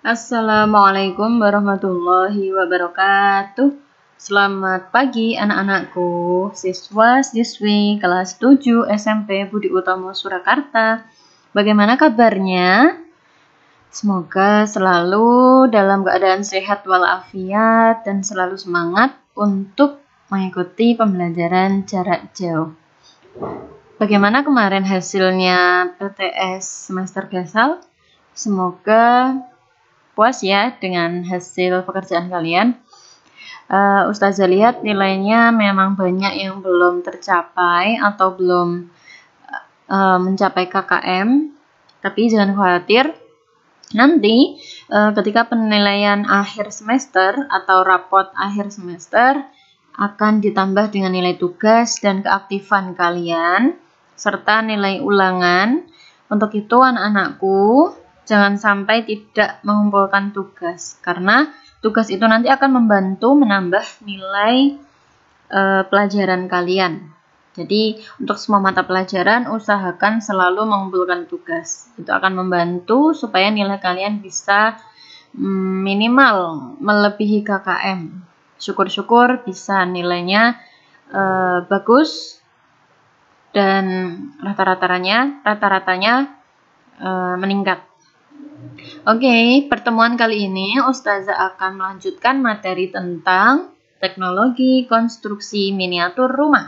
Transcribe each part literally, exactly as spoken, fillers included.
Assalamualaikum warahmatullahi wabarakatuh. Selamat pagi anak-anakku, siswa-siswi kelas tujuh S M P Budi Utomo Surakarta. Bagaimana kabarnya? Semoga selalu dalam keadaan sehat walafiat dan selalu semangat untuk mengikuti pembelajaran jarak jauh. Bagaimana kemarin hasilnya P T S semester gasal? Semoga puas ya dengan hasil pekerjaan kalian. uh, Ustazah lihat nilainya memang banyak yang belum tercapai atau belum uh, mencapai K K M, tapi jangan khawatir, nanti uh, ketika penilaian akhir semester atau rapot akhir semester akan ditambah dengan nilai tugas dan keaktifan kalian serta nilai ulangan. Untuk itu anak-anakku, jangan sampai tidak mengumpulkan tugas, karena tugas itu nanti akan membantu menambah nilai e, pelajaran kalian. Jadi untuk semua mata pelajaran usahakan selalu mengumpulkan tugas. Itu akan membantu supaya nilai kalian bisa mm, minimal melebihi K K M. Syukur-syukur bisa nilainya e, bagus dan rata-ratanya rata-ratanya e, meningkat. Oke, okay, pertemuan kali ini Ustazah akan melanjutkan materi tentang teknologi konstruksi miniatur rumah.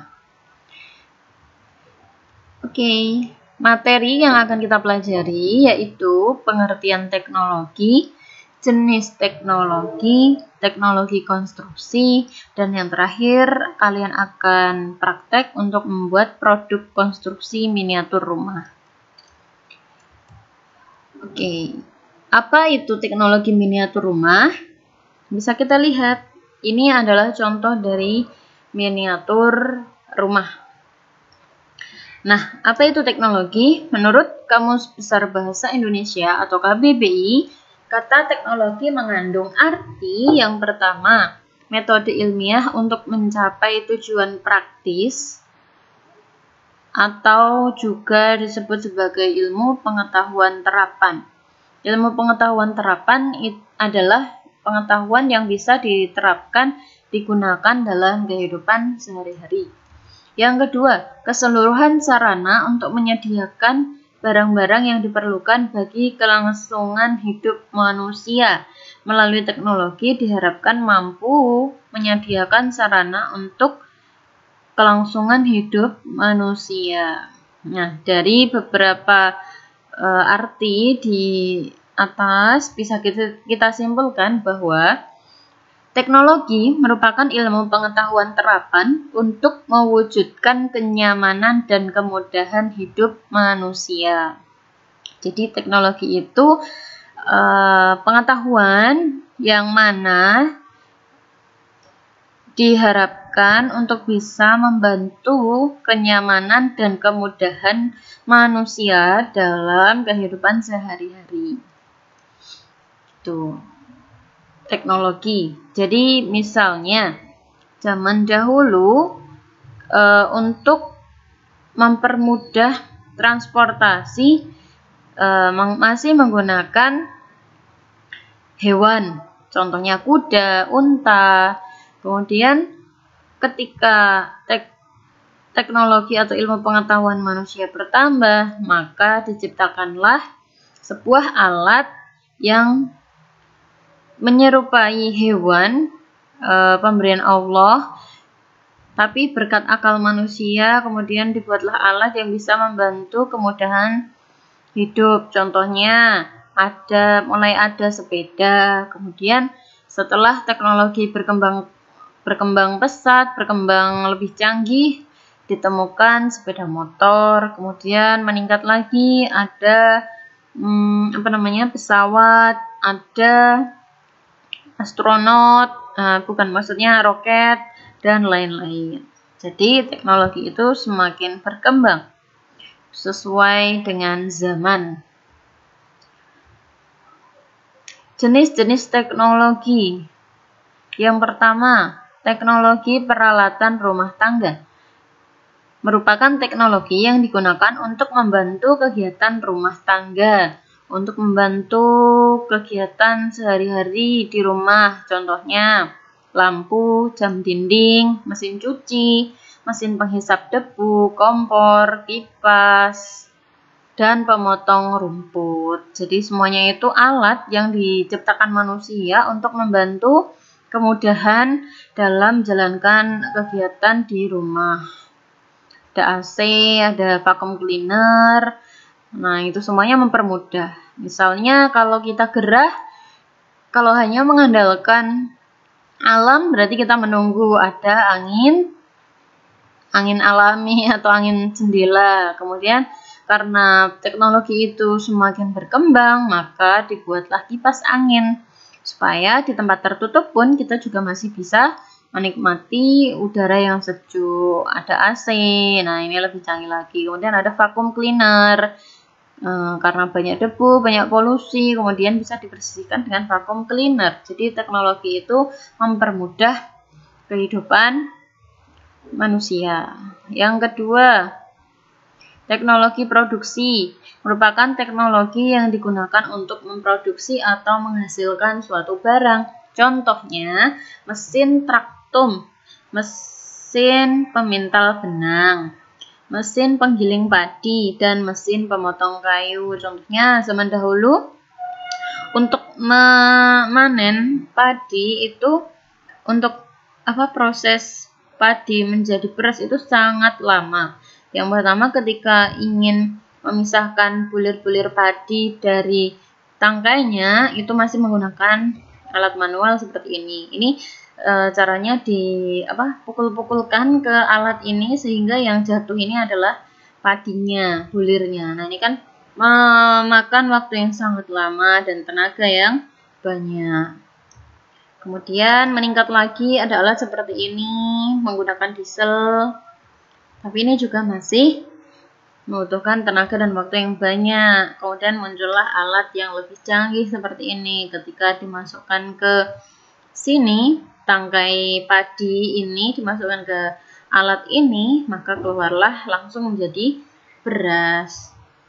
Oke, okay, materi yang akan kita pelajari yaitu pengertian teknologi, jenis teknologi, teknologi konstruksi, dan yang terakhir kalian akan praktek untuk membuat produk konstruksi miniatur rumah. Oke. Okay. Apa itu teknologi miniatur rumah? Bisa kita lihat, ini adalah contoh dari miniatur rumah. Nah, apa itu teknologi? Menurut Kamus Besar Bahasa Indonesia atau K B B I, kata teknologi mengandung arti yang pertama, metode ilmiah untuk mencapai tujuan praktis atau juga disebut sebagai ilmu pengetahuan terapan. Ilmu pengetahuan terapan adalah pengetahuan yang bisa diterapkan, digunakan dalam kehidupan sehari-hari. Yang kedua, keseluruhan sarana untuk menyediakan barang-barang yang diperlukan bagi kelangsungan hidup manusia. Melalui teknologi diharapkan mampu menyediakan sarana untuk kelangsungan hidup manusia. Nah, dari beberapa Uh, arti di atas bisa kita, kita simpulkan bahwa teknologi merupakan ilmu pengetahuan terapan untuk mewujudkan kenyamanan dan kemudahan hidup manusia. Jadi teknologi itu uh, pengetahuan yang mana diharapkan untuk bisa membantu kenyamanan dan kemudahan manusia dalam kehidupan sehari-hari. Tuh, teknologi. Jadi misalnya zaman dahulu e, untuk mempermudah transportasi e, masih menggunakan hewan, contohnya kuda, unta. Kemudian ketika tek teknologi atau ilmu pengetahuan manusia bertambah, maka diciptakanlah sebuah alat yang menyerupai hewan e, pemberian Allah, tapi berkat akal manusia kemudian dibuatlah alat yang bisa membantu kemudahan hidup. Contohnya ada mulai ada sepeda, kemudian setelah teknologi berkembang berkembang pesat, berkembang lebih canggih, ditemukan sepeda motor, kemudian meningkat lagi ada hmm, apa namanya pesawat, ada astronot, nah, bukan maksudnya roket dan lain-lain. Jadi teknologi itu semakin berkembang sesuai dengan zaman. Jenis-jenis teknologi. Yang pertama, teknologi peralatan rumah tangga. Merupakan teknologi yang digunakan untuk membantu kegiatan rumah tangga. untuk membantu kegiatan sehari-hari di rumah. Contohnya lampu, jam dinding, mesin cuci, mesin penghisap debu, kompor, kipas, dan pemotong rumput. Jadi semuanya itu alat yang diciptakan manusia untuk membantu kemudahan dalam menjalankan kegiatan di rumah. Ada A C, ada vacuum cleaner. Nah, itu semuanya mempermudah. Misalnya kalau kita gerah, kalau hanya mengandalkan alam, berarti kita menunggu ada angin, angin alami atau angin jendela. Kemudian karena teknologi itu semakin berkembang, maka dibuatlah kipas angin. Supaya di tempat tertutup pun kita juga masih bisa menikmati udara yang sejuk. Ada A C, nah ini lebih canggih lagi. Kemudian ada vacuum cleaner, e, karena banyak debu, banyak polusi, kemudian bisa dibersihkan dengan vacuum cleaner. Jadi teknologi itu mempermudah kehidupan manusia. Yang kedua, teknologi produksi merupakan teknologi yang digunakan untuk memproduksi atau menghasilkan suatu barang. Contohnya, mesin traktum, mesin pemintal benang, mesin penggiling padi, dan mesin pemotong kayu. Contohnya, zaman dahulu untuk memanen padi itu, untuk apa proses padi menjadi beras itu sangat lama. Yang pertama, ketika ingin memisahkan bulir-bulir padi dari tangkainya, itu masih menggunakan alat manual seperti ini. Ini e, caranya di apa pukul-pukulkan ke alat ini sehingga yang jatuh ini adalah padinya, bulirnya. Nah, ini kan memakan waktu yang sangat lama dan tenaga yang banyak. Kemudian meningkat lagi ada alat seperti ini menggunakan diesel. Tapi ini juga masih membutuhkan tenaga dan waktu yang banyak. Kemudian muncullah alat yang lebih canggih seperti ini. Ketika dimasukkan ke sini, tangkai padi ini dimasukkan ke alat ini, maka keluarlah langsung menjadi beras.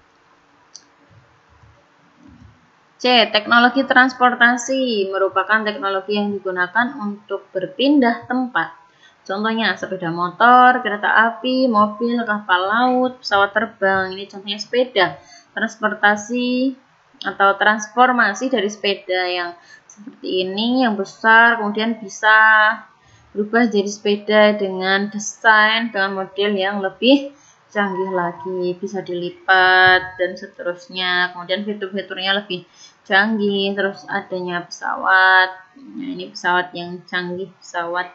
C. Teknologi transportasi merupakan teknologi yang digunakan untuk berpindah tempat. Contohnya sepeda motor, kereta api, mobil, kapal laut, pesawat terbang. Ini contohnya sepeda. Transportasi atau transformasi dari sepeda yang seperti ini, yang besar, kemudian bisa berubah jadi sepeda dengan desain, dengan model yang lebih canggih lagi. Bisa dilipat dan seterusnya. Kemudian fitur-fiturnya lebih canggih. Terus adanya pesawat. Nah, ini pesawat yang canggih, pesawat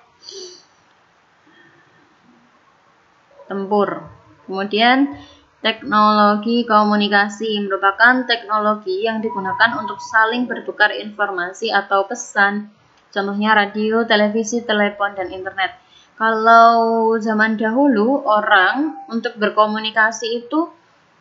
tempur. Kemudian teknologi komunikasi merupakan teknologi yang digunakan untuk saling bertukar informasi atau pesan. Contohnya radio, televisi, telepon, dan internet. Kalau zaman dahulu orang untuk berkomunikasi itu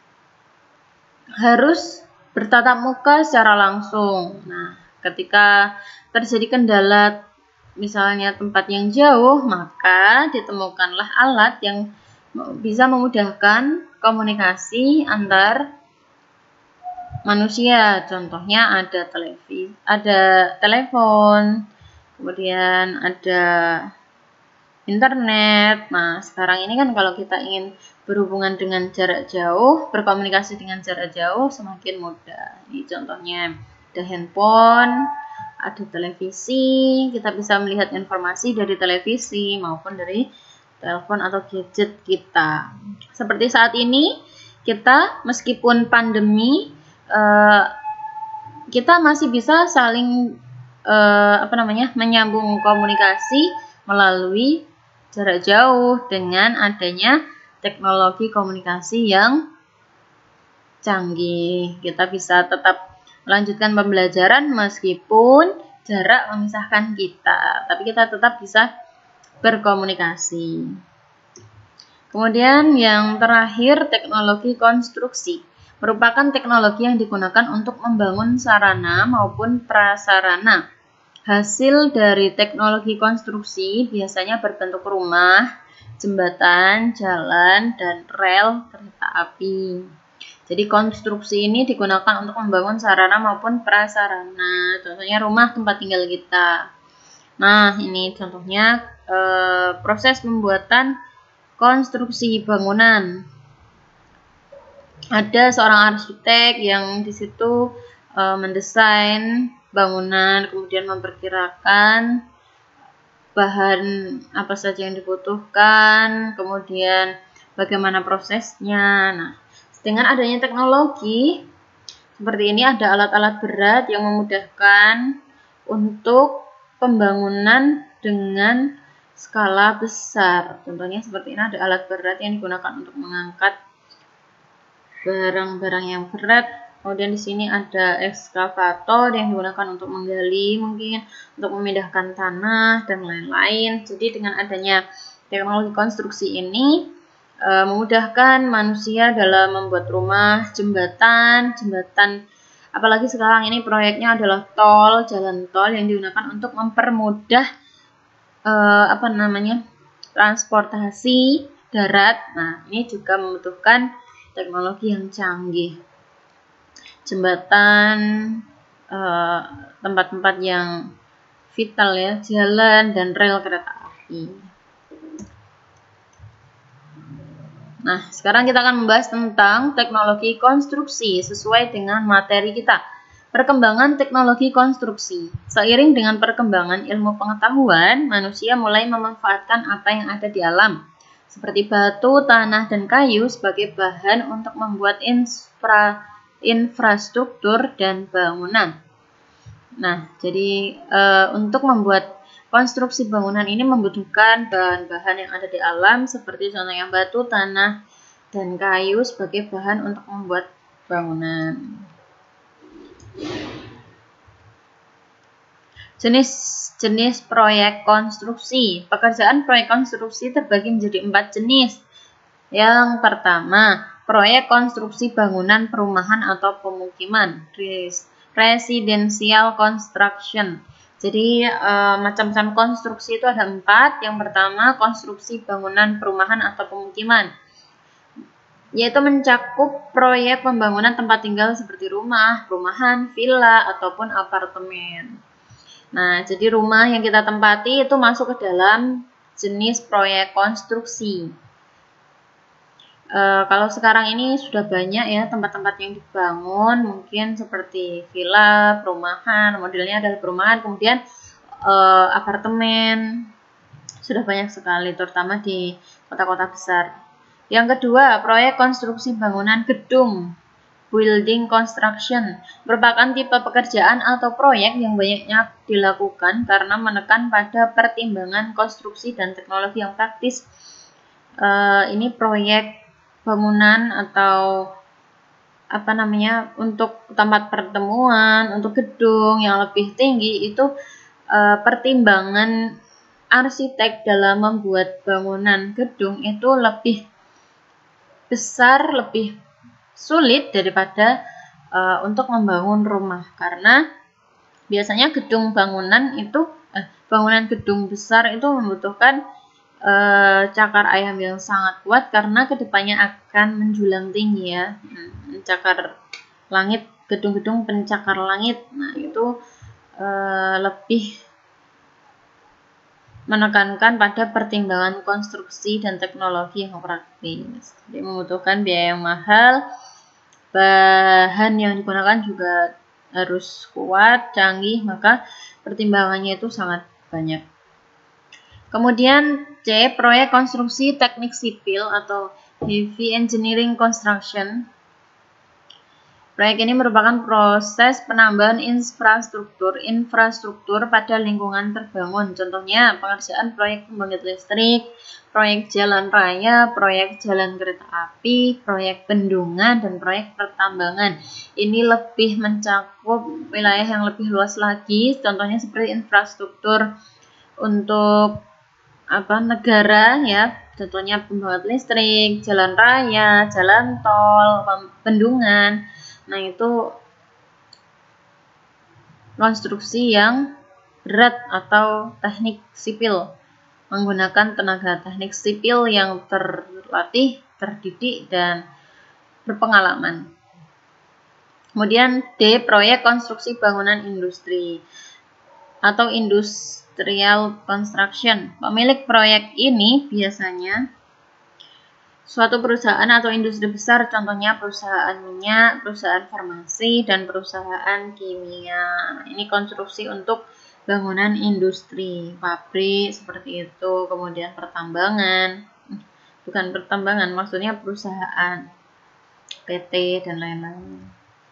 harus bertatap muka secara langsung. Nah, ketika terjadi kendala misalnya tempat yang jauh, maka ditemukanlah alat yang bisa memudahkan komunikasi antar manusia. Contohnya ada televisi, ada telepon, kemudian ada internet. Nah, sekarang ini kan kalau kita ingin berhubungan dengan jarak jauh, berkomunikasi dengan jarak jauh semakin mudah. Ini contohnya ada handphone, ada televisi, kita bisa melihat informasi dari televisi maupun dari telepon atau gadget kita. Seperti saat ini, kita meskipun pandemi, eh, kita masih bisa saling eh, apa namanya menyambung komunikasi melalui jarak jauh dengan adanya teknologi komunikasi yang canggih. Kita bisa tetap melanjutkan pembelajaran meskipun jarak memisahkan kita, tapi kita tetap bisa berkomunikasi. Kemudian yang terakhir, teknologi konstruksi merupakan teknologi yang digunakan untuk membangun sarana maupun prasarana. Hasil dari teknologi konstruksi biasanya berbentuk rumah, jembatan, jalan, dan rel kereta api. Jadi konstruksi ini digunakan untuk membangun sarana maupun prasarana. Contohnya rumah tempat tinggal kita. Nah, ini contohnya eh, proses pembuatan konstruksi bangunan. Ada seorang arsitek yang di situ eh, mendesain bangunan, kemudian memperkirakan bahan apa saja yang dibutuhkan, kemudian bagaimana prosesnya. Nah, dengan adanya teknologi seperti ini, ada alat-alat berat yang memudahkan untuk pembangunan dengan skala besar. Contohnya seperti ini, ada alat berat yang digunakan untuk mengangkat barang-barang yang berat. Kemudian di sini ada ekskavator yang digunakan untuk menggali, mungkin untuk memindahkan tanah dan lain-lain. Jadi dengan adanya teknologi konstruksi ini e, memudahkan manusia dalam membuat rumah, jembatan, jembatan. Apalagi sekarang ini proyeknya adalah tol, jalan tol yang digunakan untuk mempermudah e, apa namanya transportasi darat. Nah, ini juga membutuhkan teknologi yang canggih. Jembatan, tempat-tempat uh, yang vital ya, jalan dan rel kereta api. Nah, sekarang kita akan membahas tentang teknologi konstruksi sesuai dengan materi kita. Perkembangan teknologi konstruksi. Seiring dengan perkembangan ilmu pengetahuan, manusia mulai memanfaatkan apa yang ada di alam, seperti batu, tanah, dan kayu sebagai bahan untuk membuat infra infrastruktur dan bangunan. Nah, jadi e, untuk membuat konstruksi bangunan ini membutuhkan bahan-bahan yang ada di alam seperti contohnya batu, tanah, dan kayu sebagai bahan untuk membuat bangunan. Jenis-jenis proyek konstruksi. Pekerjaan proyek konstruksi terbagi menjadi empat jenis. Yang pertama, proyek konstruksi bangunan perumahan atau pemukiman, residential construction. Jadi e, macam-macam konstruksi itu ada empat. Yang pertama, konstruksi bangunan perumahan atau pemukiman, yaitu mencakup proyek pembangunan tempat tinggal seperti rumah, perumahan, villa, ataupun apartemen. Nah, jadi rumah yang kita tempati itu masuk ke dalam jenis proyek konstruksi. Uh, kalau sekarang ini sudah banyak ya tempat-tempat yang dibangun, mungkin seperti villa, perumahan, modelnya adalah perumahan, kemudian uh, apartemen, sudah banyak sekali, terutama di kota-kota besar. Yang kedua, proyek konstruksi bangunan gedung, building construction, merupakan tipe pekerjaan atau proyek yang banyaknya dilakukan karena menekan pada pertimbangan konstruksi dan teknologi yang praktis. Uh, ini proyek bangunan atau apa namanya untuk tempat pertemuan, untuk gedung yang lebih tinggi itu e, pertimbangan arsitek dalam membuat bangunan gedung itu lebih besar, lebih sulit daripada e, untuk membangun rumah, karena biasanya gedung bangunan itu eh, bangunan gedung besar itu membutuhkan Uh, cakar ayam yang sangat kuat karena kedepannya akan menjulang tinggi ya, mencakar langit, gedung-gedung pencakar langit. Nah itu uh, lebih menekankan pada pertimbangan konstruksi dan teknologi yang praktis. Jadi membutuhkan biaya yang mahal, bahan yang digunakan juga harus kuat, canggih, maka pertimbangannya itu sangat banyak. Kemudian C, proyek konstruksi teknik sipil atau heavy engineering construction. Proyek ini merupakan proses penambahan infrastruktur infrastruktur pada lingkungan terbangun. Contohnya pengerjaan proyek pembangkit listrik, proyek jalan raya, proyek jalan kereta api, proyek bendungan, dan proyek pertambangan. Ini lebih mencakup wilayah yang lebih luas lagi. Contohnya seperti infrastruktur untuk apa negara ya, contohnya pembangkit listrik, jalan raya, jalan tol, bendungan. Nah itu konstruksi yang berat atau teknik sipil, menggunakan tenaga teknik sipil yang terlatih, terdidik, dan berpengalaman. Kemudian D, proyek konstruksi bangunan industri atau industrial construction. Pemilik proyek ini biasanya suatu perusahaan atau industri besar, contohnya perusahaan minyak, perusahaan farmasi, dan perusahaan kimia. Ini konstruksi untuk bangunan industri, pabrik seperti itu, kemudian pertambangan, bukan pertambangan, maksudnya perusahaan, P T, dan lain-lain.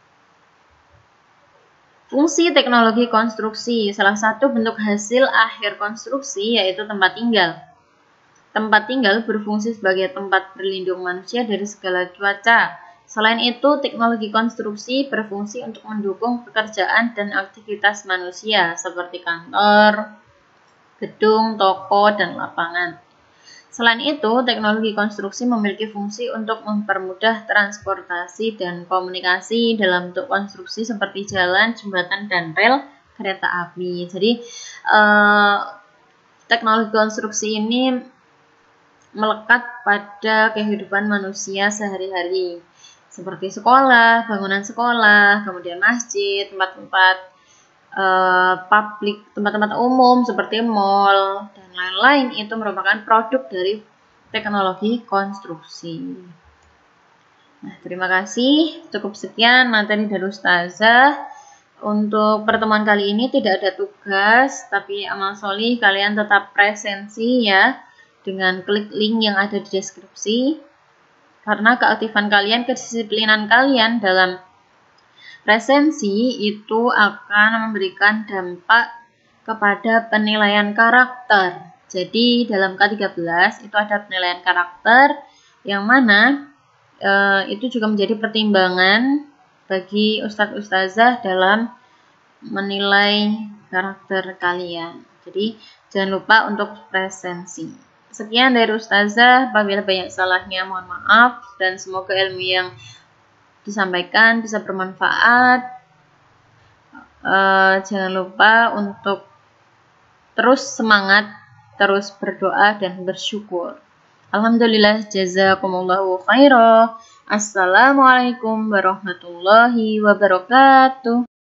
Fungsi teknologi konstruksi, salah satu bentuk hasil akhir konstruksi yaitu tempat tinggal. Tempat tinggal berfungsi sebagai tempat berlindung manusia dari segala cuaca. Selain itu, teknologi konstruksi berfungsi untuk mendukung pekerjaan dan aktivitas manusia seperti kantor, gedung, toko, dan lapangan. Selain itu, teknologi konstruksi memiliki fungsi untuk mempermudah transportasi dan komunikasi dalam bentuk konstruksi seperti jalan, jembatan, dan rel kereta api. Jadi, eh, teknologi konstruksi ini melekat pada kehidupan manusia sehari-hari, seperti sekolah, bangunan sekolah, kemudian masjid, tempat-tempat Uh, publik, tempat-tempat umum seperti mall dan lain-lain itu merupakan produk dari teknologi konstruksi. Nah, terima kasih. Cukup sekian materi dari Ustazah. Untuk pertemuan kali ini tidak ada tugas, tapi amal solih kalian tetap presensi ya dengan klik link yang ada di deskripsi. Karena keaktifan kalian, kedisiplinan kalian dalam presensi itu akan memberikan dampak kepada penilaian karakter. Jadi dalam K tiga belas itu ada penilaian karakter yang mana e, itu juga menjadi pertimbangan bagi ustadz ustazah dalam menilai karakter kalian. Jadi jangan lupa untuk presensi. Sekian dari ustazah, apabila banyak salahnya mohon maaf dan semoga ilmu yang disampaikan bisa bermanfaat. Uh, jangan lupa untuk terus semangat, terus berdoa dan bersyukur. Alhamdulillah, jazakumullahu khairan. Assalamualaikum warahmatullahi wabarakatuh.